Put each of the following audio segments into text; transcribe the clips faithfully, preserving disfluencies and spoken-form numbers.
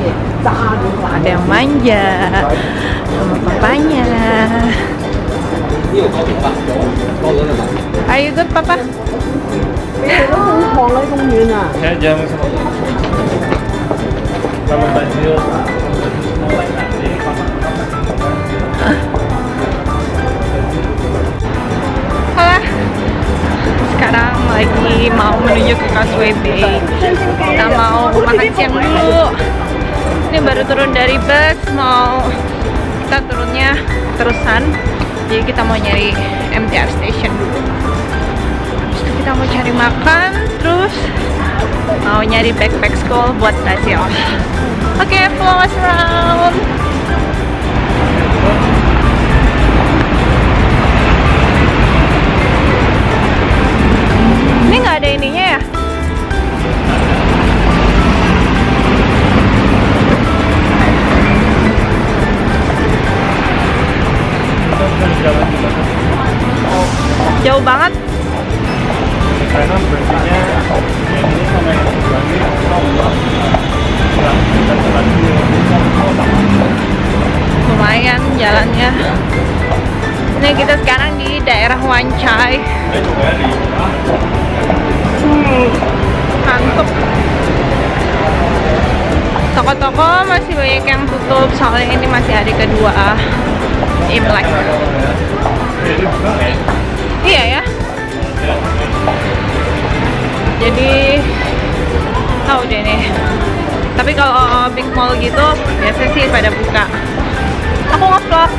Ada yang manja sama papanya. Are you good, Papa? Halo. Sekarang lagi mau menuju ke Causeway Bay. Kita mau makan siang dulu. Ini baru turun dari bus, mau kita turunnya terusan. Jadi kita mau nyari M T R station dulu. Terus kita mau cari makan, terus mau nyari backpack school buat Brazil. Oke, okay, follow us around. Ini nggak ada ininya ya? Jauh banget. Karena berarti ini sama yang sebelah lumayan jalannya. Ini kita sekarang di daerah Wan Chai. Hmm, mantap. Toko-toko masih banyak yang tutup soalnya ini masih hari kedua Imlek. Iya ya. Jadi tahu deh nih. Tapi kalau big mall gitu biasanya sih pada buka. Aku nge-vlog.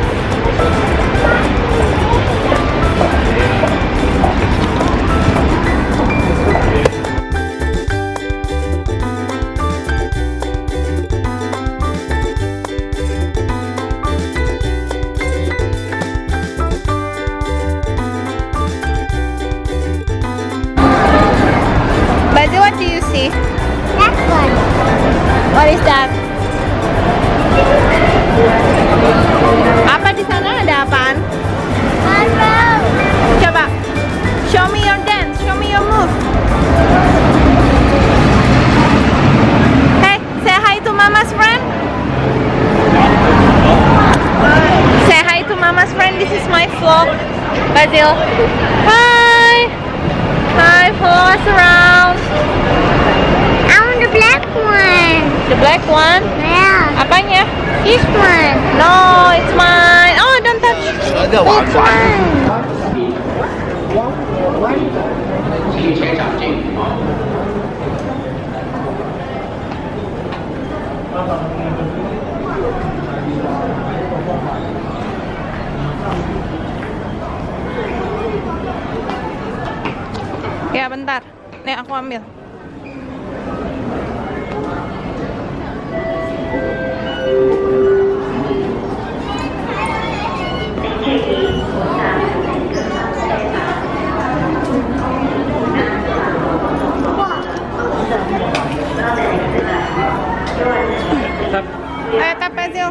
Bazi, what do you see? That one. What is that? Apa di sana, ada apaan? Coba, show me your dance, show me your move. Hey, say hi to Mama's friend. Say hi to Mama's friend. This is my vlog. Basil. Hi. Hi, follow us around. I want the black one. The black one? Yeah. Apanya? This one. No, it's mine. Oh, don't touch. This one. Ya, bentar. Nih, aku ambil. Ayo, tap Basil.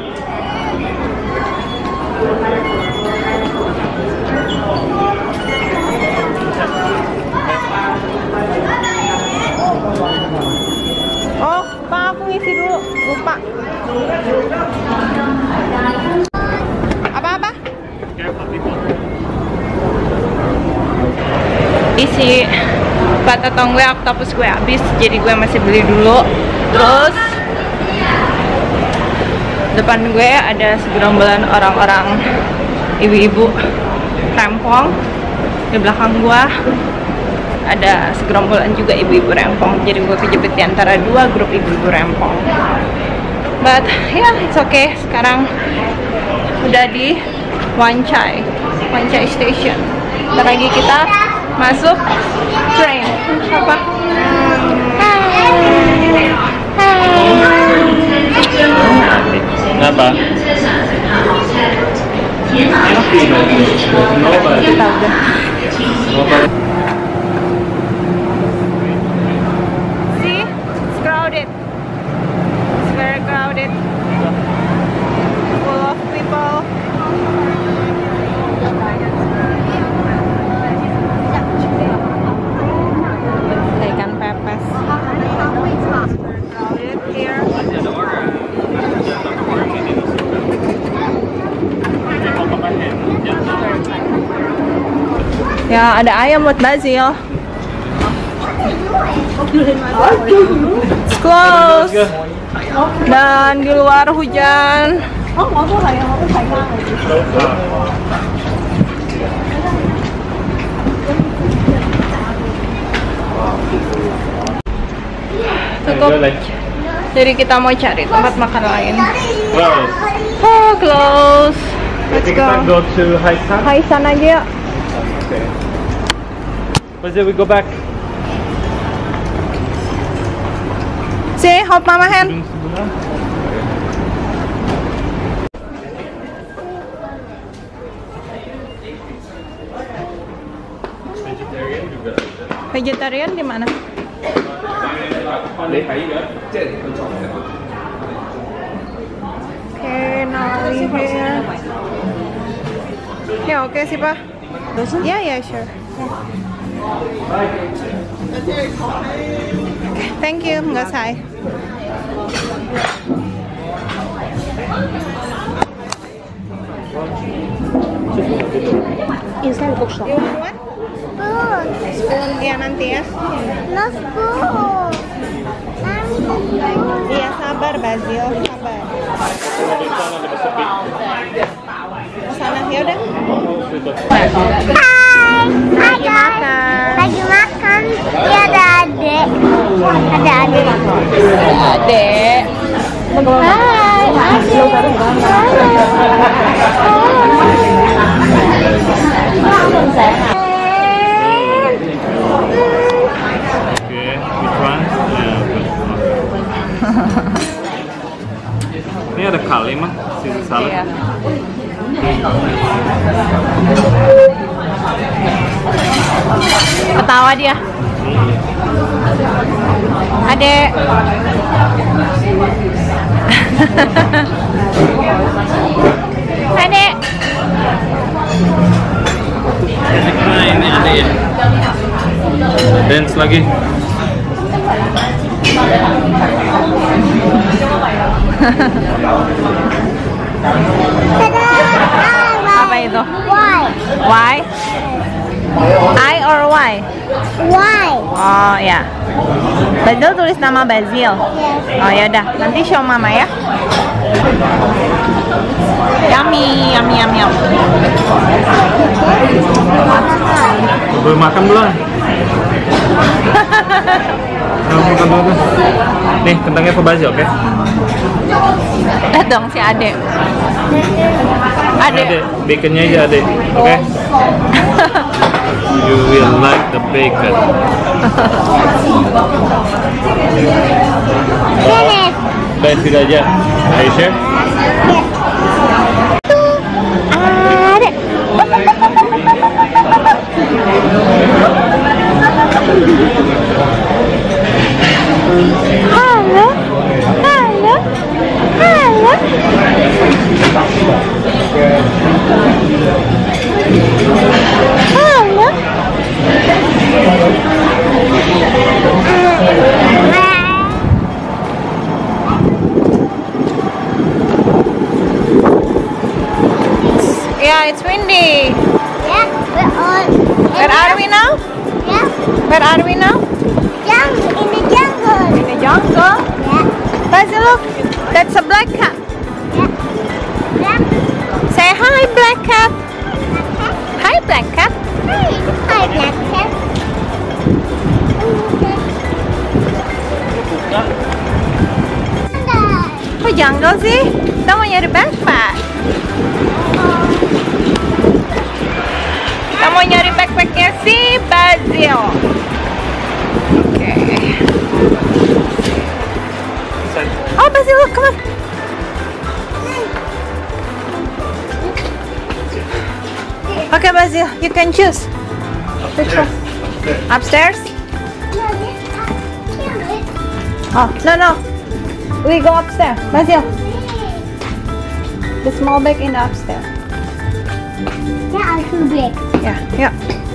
Oh, Pak, aku ngisi dulu. Lupa. Apa-apa? Isi patatong gue, octopus gue habis, jadi gue masih beli dulu. Terus depan gue ada segerombolan orang-orang ibu-ibu rempong. Di belakang gue ada segerombolan juga ibu-ibu rempong. Jadi gue kejepit di antara dua grup ibu-ibu rempong. But ya, yeah, it's okay. Sekarang udah di Wan Chai, Wan Chai Station. Ntar lagi kita masuk train. Apa? Kenapa? See? It's crowded. It's very crowded. Full of people. Naik Ya, ada ayam buat Basil. It's close. Dan di luar hujan. Cukup. Jadi kita mau cari tempat makan lain. Close. Oh, close. Let's Kita go. go to Haisan. Haisan aja yuk. Okay. Basil, we go back. Say, hold mama hand. Gedung sebelah. Vegetarian juga ada. Vegetarian di mana? Okay, now we here. Ya, oke sih, Pak. Ya, ya, sure. Thank you, nggak say. Instant book You want? Spoon. Spoon ya nanti ya. No spoon. Iya, sabar Basil, sabar. Sana ya udah. Hai. Hai Lagi guys. makan. Lagi makan. Ini ada adek. Ada adek. Adek. Hai. Adek. Okay, which one? Yeah, ini ada kali mah, sisi salad. Iya. Ketawa dia. Adek. Adek. Nah, ini ada ya. Dance lagi. Apa itu? Why? Why? I or why? Why? Oh ya. Basil tulis nama Basil. Oh ya udah, nanti show mama ya. Yummy, yummy, yummy, yummy. Belum makan belum? Nah, makan dulu. Nih, kentangnya ke Basil, oke? Lihat dong si Ade. Ade. Ade, baconnya aja Ade, oke? You will like the bacon. Finish. Udah itu aja. Are you sure? Adek. Halo. Halo. Halo. Halo. Yeah, it's windy. Yeah, we're all. Where are we now? Yeah, Where are we now? jungle in the jungle. In the jungle. Yeah, Basil, look. That's a black cat. yeah. Yeah. Say hi, black cat. Hi, black cat. Hi, hi, black cat. Kok jungle sih? Kita mau nyari backpack. Kita mau nyari backpacknya si Basil. Oke. Oh, Basil, look, come on. Okay, Basil, you can choose. Which one? Upstairs? Oh, no, no. We go upstairs. Basil. The small bag in the upstairs. Yeah, I'm too big. Ya, yuk.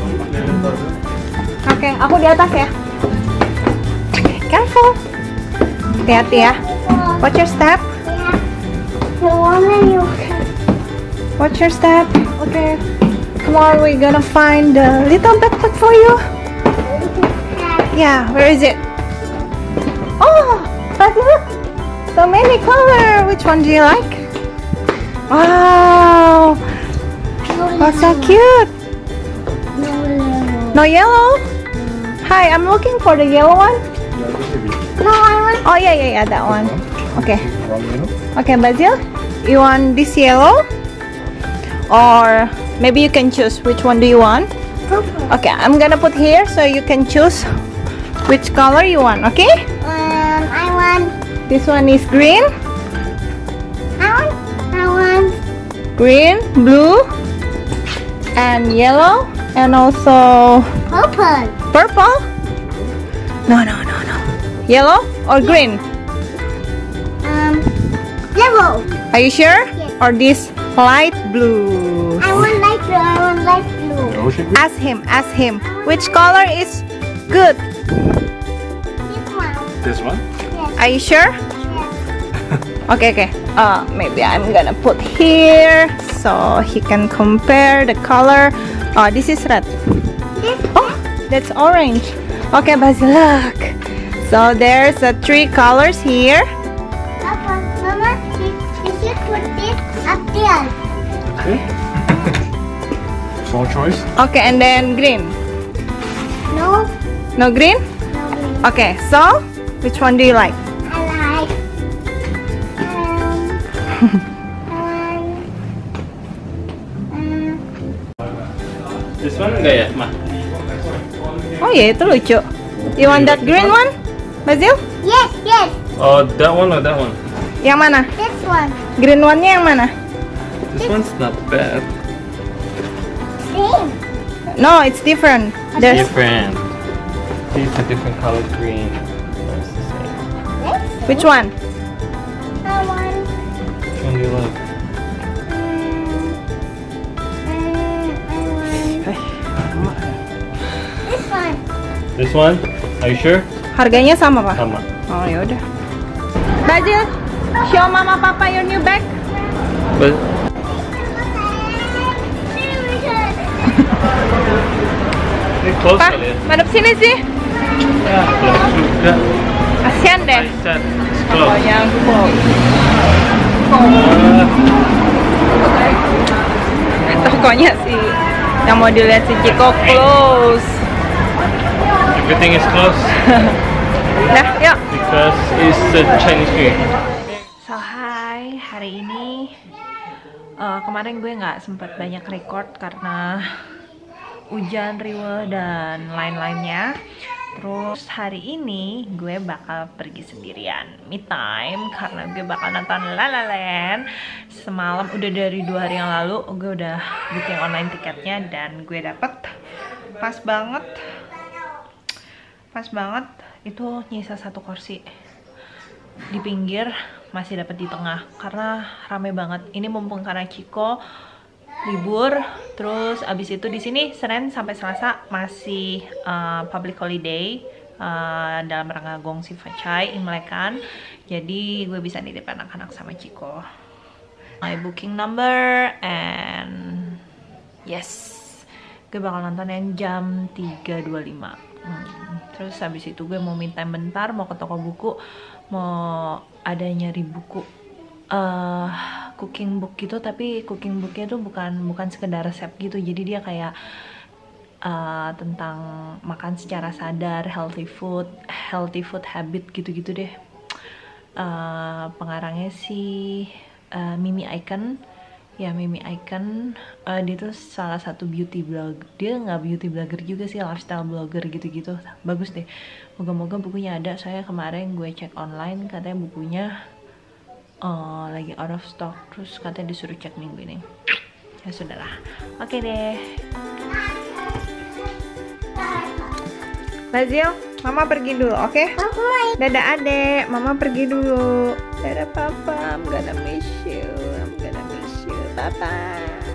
Oke, aku di atas ya. Careful. Hati-hati ya. Watch your step. Yeah. The woman you. Watch your step. Oke. Come on, we're gonna find the little backpack for you. Yeah, where is it? Oh, look, so many color. Which one do you like? Wow, oh, so cute. No yellow? Hi, I'm looking for the yellow one. No, I want. Oh yeah, yeah, yeah, that one. Okay. Okay, Basil, you want this yellow? Or maybe you can choose which one do you want? Purple. Okay, I'm gonna put here so you can choose which color you want, okay? Um, I want. This one is green, I want. I want. green, blue, and yellow, and also Purple. purple. No, no, no, no. Yellow or green? Um, yellow. Are you sure? Yes. Or this light blue? I want light blue. I want light blue. Ocean green? Ask him, ask him. Which color is good? This one. This one? Yes. Are you sure? Yes. Okay, okay. Uh, maybe I'm gonna put here so he can compare the color. Oh, this is red. This. Oh, that's orange. Okay, Basil, look. So there's uh, three colors here. Papa, Mama, you, you should put this up there. Okay. Small choice. Okay, and then green. No. No green? No. green. Okay, so which one do you like? I like. Um. I want. Um. This one enggak ya, Ma? Oh ya, itu lucu. You want that green one, Basil? Yes. Yes. Oh, that one or that one? Yang mana? This one. Green one-nya yang mana? This one's not bad. Same. No, it's different. There's Different. These are different color green. That's the same. This. which one? I want. Which one do you like? This one. This one? Are you sure? Harganya sama, Pak? Sama. Oh, ya udah. Basil, show Mama Papa your new bag. But ini close Pak, kali ya? madep sini sih. Ya, close juga. Kasian deh. I said it's close. Pokoknya close. Tokonya sih yang mau dilihat si Ciko close. Everything is close Nah, yuk. because it's a Chinese New Year. So hi, hari ini uh, kemarin gue nggak sempat banyak record karena hujan, riweh dan lain-lainnya. Terus hari ini gue bakal pergi sendirian, me time, karena gue bakal nonton La La Land. Semalam udah dari dua hari yang lalu gue udah booking online tiketnya dan gue dapet pas banget, pas banget itu nyisa satu kursi di pinggir, masih dapat di tengah karena rame banget. Ini mumpung karena Ciko libur, terus abis itu di sini Senin sampai Selasa masih uh, public holiday uh, dalam rangka Gongsi Fachai Imlekan, jadi gue bisa nitip anak-anak sama Ciko. My booking number and yes, gue bakal nonton yang jam tiga dua puluh lima. Hmm. Terus habis itu gue mau me time bentar, mau ke toko buku, mau ada nyari buku uh, cooking book gitu, tapi cooking booknya tuh bukan bukan sekedar resep gitu, jadi dia kayak uh, tentang makan secara sadar, healthy food, healthy food habit gitu-gitu deh. Uh, pengarangnya si uh, Mimi Icon, ya Mimi Icon, uh, dia tuh salah satu beauty blog, dia nggak beauty blogger juga sih, lifestyle blogger gitu-gitu. Bagus deh, moga-moga bukunya ada. Saya kemarin gue cek online katanya bukunya uh, lagi out of stock, terus katanya disuruh cek minggu ini. Ya sudahlah, oke deh. Basil, Mama pergi dulu, oke? Okay? Dadah adek, Mama pergi dulu. Dadah Papa, I'm gonna miss you, I'm gonna miss you, Papa.